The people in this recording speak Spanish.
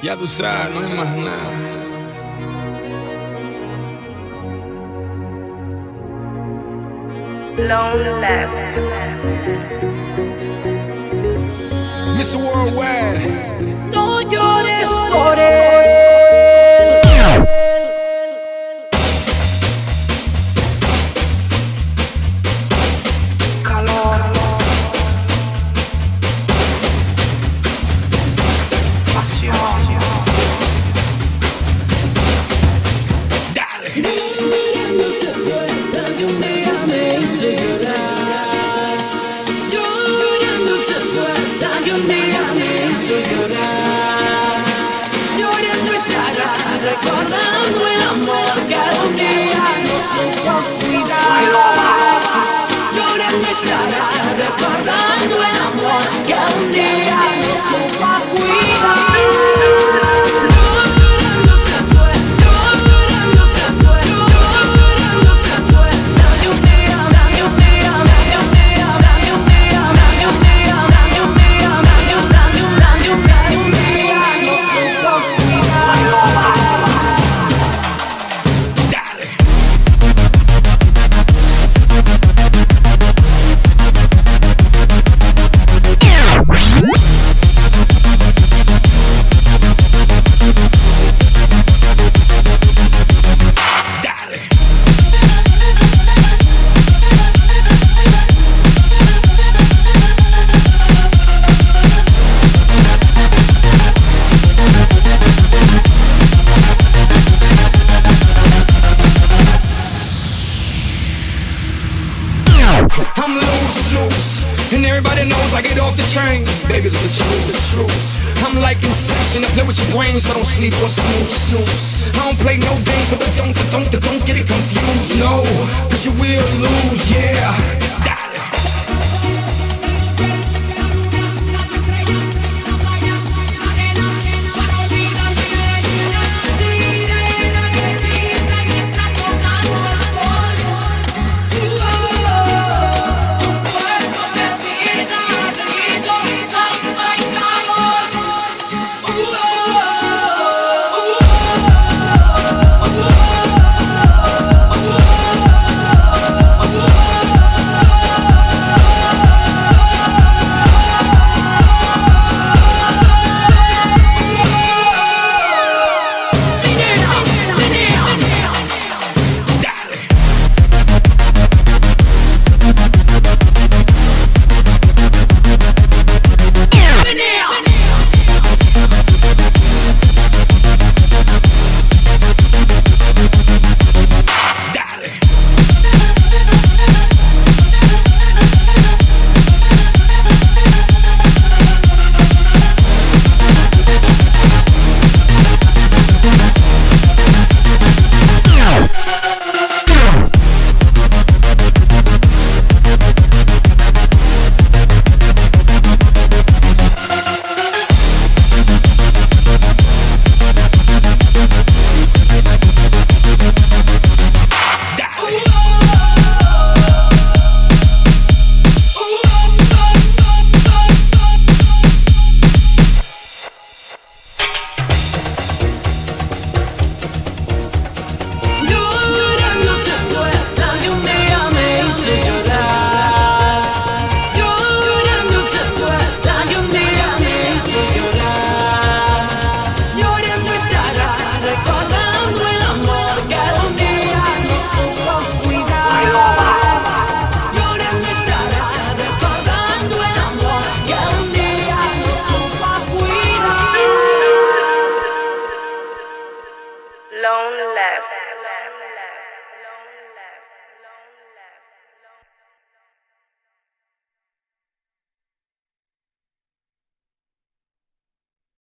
Ya tú sabes, no hay más nada. Long left. Mr. Worldwide. No llores por él. Calor. Pasión. Dale. Que un día me hizo llorar. Llorando se fue, que un día me hizo llorar. Llorando estará, recordando el amor que un día no supo cuidar. Llorando estará, recordando el amor que un día no supo cuidar. I'm loose, and everybody knows I get off the train. Baby, it's the truth. I'm like Inception, I play with your brain, so don't sleep or snooze. I don't play no games, so don't get it confused, no, cause you will lose, yeah. Dale.